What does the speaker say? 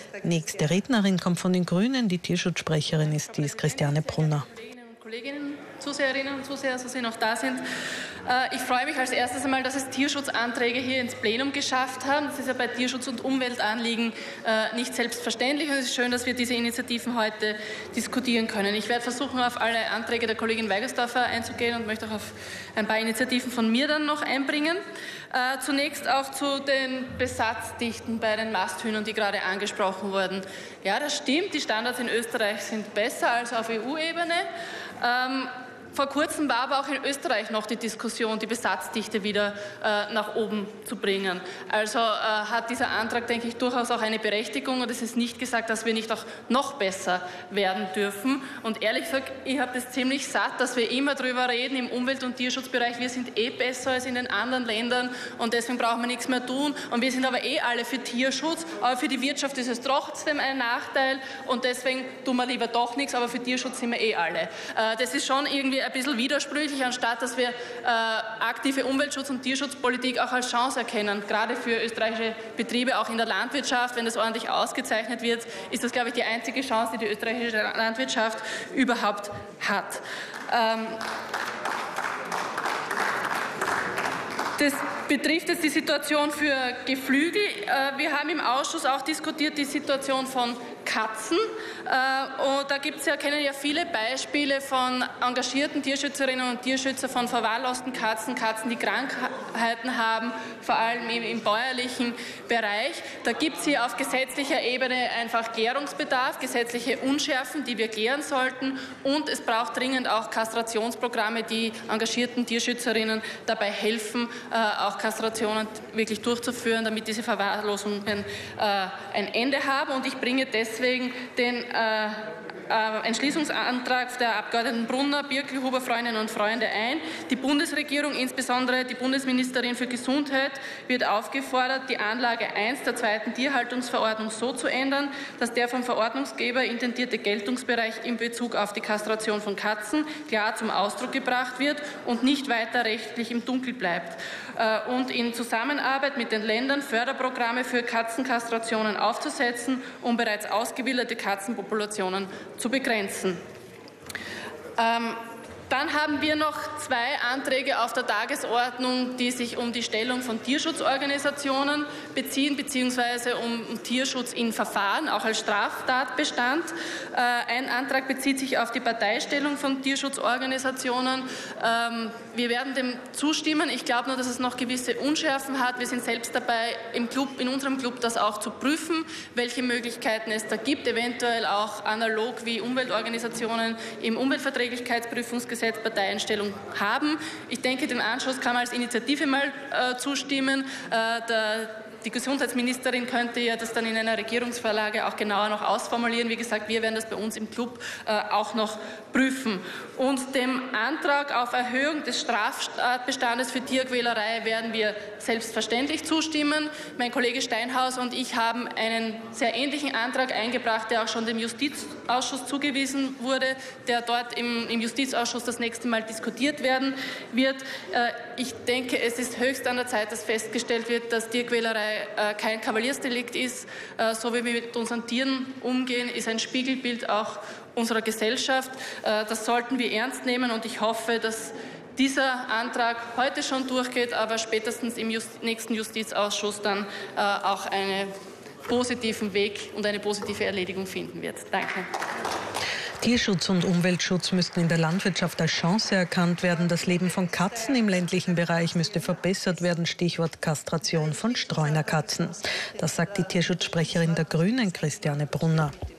Nächste Rednerin kommt von den Grünen. Die Tierschutzsprecherin ist Christiane Brunner. Kolleginnen, Zuseherinnen und Zuseher, so sie noch da sind. Ich freue mich als erstes einmal, dass es Tierschutzanträge hier ins Plenum geschafft haben. Das ist ja bei Tierschutz- und Umweltanliegen nicht selbstverständlich. Und es ist schön, dass wir diese Initiativen heute diskutieren können. Ich werde versuchen, auf alle Anträge der Kollegin Weigersdorfer einzugehen und möchte auch auf ein paar Initiativen von mir dann noch einbringen. Zunächst auch zu den Besatzdichten bei den Masthühnern, die gerade angesprochen wurden. Ja, das stimmt, die Standards in Österreich sind besser als auf EU-Ebene. Vor kurzem war aber auch in Österreich noch die Diskussion, die Besatzdichte wieder nach oben zu bringen. Also hat dieser Antrag, denke ich, durchaus auch eine Berechtigung. Und es ist nicht gesagt, dass wir nicht auch noch besser werden dürfen. Und ehrlich gesagt, ich habe das ziemlich satt, dass wir immer darüber reden im Umwelt- und Tierschutzbereich. Wir sind besser als in den anderen Ländern und deswegen brauchen wir nichts mehr tun. Und wir sind aber alle für Tierschutz. Aber für die Wirtschaft ist es trotzdem ein Nachteil. Und deswegen tun wir lieber doch nichts. Aber für Tierschutz sind wir alle. Das ist schon irgendwie ein bisschen widersprüchlich, anstatt dass wir aktive Umweltschutz- und Tierschutzpolitik auch als Chance erkennen. Gerade für österreichische Betriebe, auch in der Landwirtschaft, wenn das ordentlich ausgezeichnet wird, ist das, glaube ich, die einzige Chance, die die österreichische Landwirtschaft überhaupt hat. Das betrifft jetzt die Situation für Geflügel. Wir haben im Ausschuss auch diskutiert die Situation von Katzen. Und da kennen ja viele Beispiele von engagierten Tierschützerinnen und Tierschützer, von verwahrlosten Katzen, Katzen, die Krankheiten haben, vor allem im bäuerlichen Bereich. Da gibt es hier auf gesetzlicher Ebene einfach Klärungsbedarf, gesetzliche Unschärfen, die wir klären sollten. Und es braucht dringend auch Kastrationsprogramme, die engagierten Tierschützerinnen dabei helfen, auch Kastrationen wirklich durchzuführen, damit diese Verwahrlosungen ein Ende haben. Und ich bringe deswegen den Entschließungsantrag der Abgeordneten Brunner, Birkel, Huber, Freundinnen und Freunde ein. Die Bundesregierung, insbesondere die Bundesministerin für Gesundheit, wird aufgefordert, die Anlage 1 der 2. Tierhaltungsverordnung so zu ändern, dass der vom Verordnungsgeber intendierte Geltungsbereich in Bezug auf die Kastration von Katzen klar zum Ausdruck gebracht wird und nicht weiter rechtlich im Dunkeln bleibt. Und in Zusammenarbeit mit den Ländern Förderprogramme für Katzenkastrationen aufzusetzen, um bereits ausgebildete Katzenpopulationen zu begrenzen. Dann haben wir noch 2 Anträge auf der Tagesordnung, die sich um die Stellung von Tierschutzorganisationen beziehen, beziehungsweise um Tierschutz in Verfahren, auch als Straftatbestand. Ein Antrag bezieht sich auf die Parteistellung von Tierschutzorganisationen. Wir werden dem zustimmen. Ich glaube nur, dass es noch gewisse Unschärfen hat. Wir sind selbst dabei, in unserem Club das auch zu prüfen, welche Möglichkeiten es da gibt, eventuell auch analog wie Umweltorganisationen im Umweltverträglichkeitsprüfungsgesetz Parteienstellung haben. Ich denke, dem Anschluss kann man als Initiative mal zustimmen. Die Gesundheitsministerin könnte ja das dann in einer Regierungsvorlage auch genauer noch ausformulieren. Wie gesagt, wir werden das bei uns im Club auch noch prüfen. Und dem Antrag auf Erhöhung des Straftatbestandes für Tierquälerei werden wir selbstverständlich zustimmen. Mein Kollege Steinhaus und ich haben einen sehr ähnlichen Antrag eingebracht, der auch schon dem Justizausschuss zugewiesen wurde, der dort im Justizausschuss das nächste Mal diskutiert werden wird. Ich denke, es ist höchst an der Zeit, dass festgestellt wird, dass Tierquälerei kein Kavaliersdelikt ist. So wie wir mit unseren Tieren umgehen, ist ein Spiegelbild auch unserer Gesellschaft. Das sollten wir ernst nehmen und ich hoffe, dass dieser Antrag heute schon durchgeht, aber spätestens im nächsten Justizausschuss dann auch einen positiven Weg und eine positive Erledigung finden wird. Danke. Tierschutz und Umweltschutz müssten in der Landwirtschaft als Chance erkannt werden. Das Leben von Katzen im ländlichen Bereich müsste verbessert werden. Stichwort Kastration von Streunerkatzen. Das sagt die Tierschutzsprecherin der Grünen, Christiane Brunner.